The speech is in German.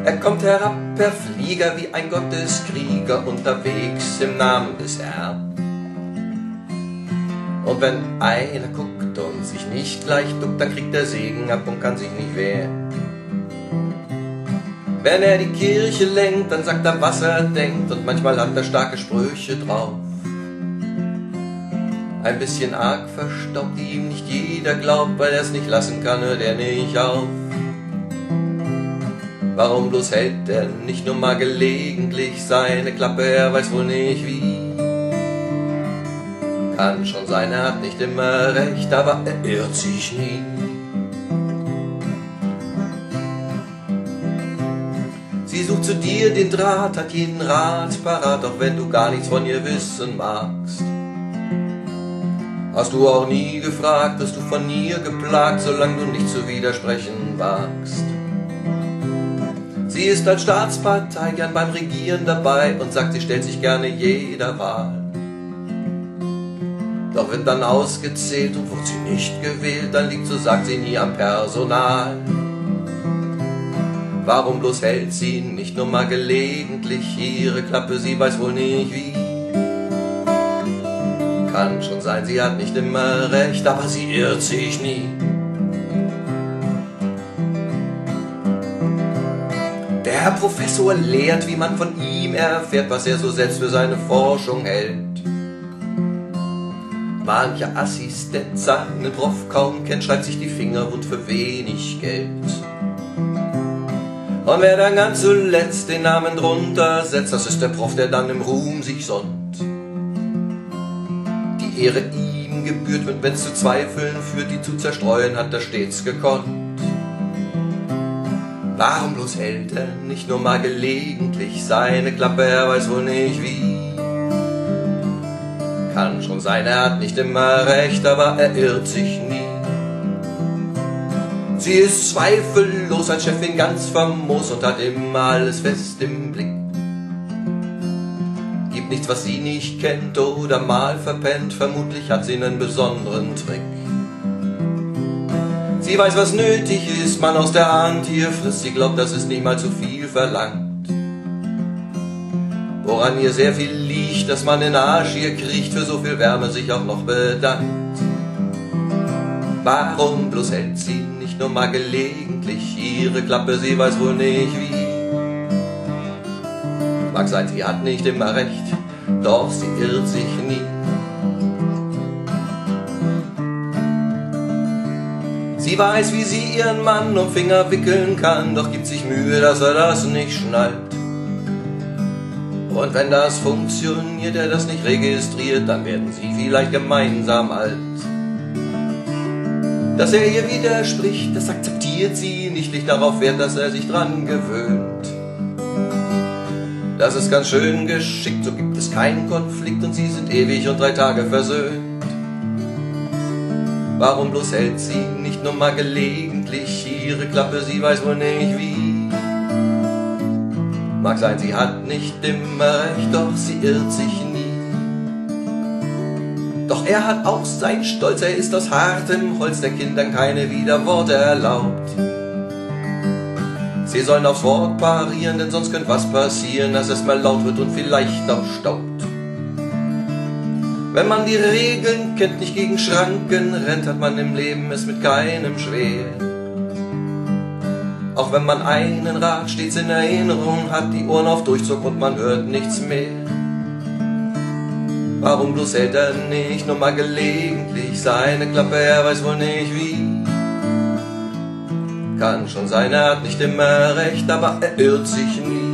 Er kommt herab per Flieger wie ein Gotteskrieger unterwegs im Namen des Herrn. Und wenn einer guckt und sich nicht gleich duckt, dann kriegt er Segen ab und kann sich nicht wehren. Wenn er die Kirche lenkt, dann sagt er, was er denkt, und manchmal hat er starke Sprüche drauf. Ein bisschen arg verstaubt, die ihm nicht jeder glaubt, weil er es nicht lassen kann, hört er nicht auf. Warum bloß hält er nicht nur mal gelegentlich seine Klappe, er weiß wohl nicht wie. Kann schon sein, er hat nicht immer recht, aber er irrt sich nie. Sie sucht zu dir den Draht, hat jeden Rat parat, auch wenn du gar nichts von ihr wissen magst. Hast du auch nie gefragt, wirst du von ihr geplagt, solange du nicht zu widersprechen wagst. Sie ist als Staatspartei gern beim Regieren dabei und sagt, sie stellt sich gerne jeder Wahl. Doch wird dann ausgezählt und wird sie nicht gewählt, dann liegt, so sagt sie, nie am Personal. Warum bloß hält sie nicht nur mal gelegentlich ihre Klappe, sie weiß wohl nicht wie. Kann schon sein, sie hat nicht immer recht, aber sie irrt sich nie. Der Herr Professor lehrt, wie man von ihm erfährt, was er so selbst für seine Forschung hält. Mancher Assistent seinen Prof kaum kennt, schreibt sich die Finger wund für wenig Geld. Und wer dann ganz zuletzt den Namen drunter setzt, das ist der Prof, der dann im Ruhm sich sonnt. Die Ehre ihm gebührt wird, wenn's zu Zweifeln führt, die zu zerstreuen hat er stets gekonnt. Warum bloß hält er nicht nur mal gelegentlich seine Klappe, er weiß wohl nicht wie. Kann schon sein, er hat nicht immer recht, aber er irrt sich nie. Sie ist zweifellos als Chefin ganz famos und hat immer alles fest im Blick. Gibt nichts, was sie nicht kennt oder mal verpennt, vermutlich hat sie einen besonderen Trick. Sie weiß, was nötig ist, man aus der Hand hier frisst, sie glaubt, das ist nicht mal zu viel verlangt. Woran ihr sehr viel liegt, dass man den Arsch hier kriecht, für so viel Wärme sich auch noch bedankt. Warum bloß hält sie nicht nur mal gelegentlich ihre Klappe, sie weiß wohl nicht wie. Mag sein, sie hat nicht immer recht, doch sie irrt sich nie. Sie weiß, wie sie ihren Mann um Finger wickeln kann, doch gibt sich Mühe, dass er das nicht schnallt. Und wenn das funktioniert, er das nicht registriert, dann werden sie vielleicht gemeinsam alt. Dass er ihr widerspricht, das akzeptiert sie nicht, legt darauf Wert, dass er sich dran gewöhnt. Das ist ganz schön geschickt, so gibt es keinen Konflikt und sie sind ewig und 3 Tage versöhnt. Warum bloß hält sie nicht nur mal gelegentlich ihre Klappe, sie weiß wohl nicht wie. Mag sein, sie hat nicht immer recht, doch sie irrt sich nie. Doch er hat auch sein Stolz, er ist aus hartem Holz, der Kindern keine Widerworte erlaubt. Sie sollen aufs Wort parieren, denn sonst könnte was passieren, dass es mal laut wird und vielleicht auch staubt. Wenn man die Regeln kennt, nicht gegen Schranken rennt, hat man im Leben es mit keinem schwer. Auch wenn man einen Rat stets in Erinnerung hat, die Ohren auf Durchzug und man hört nichts mehr. Warum bloß hält er nicht nur mal gelegentlich seine Klappe, er weiß wohl nicht wie. Kann schon sein, er hat nicht immer recht, aber er irrt sich nie.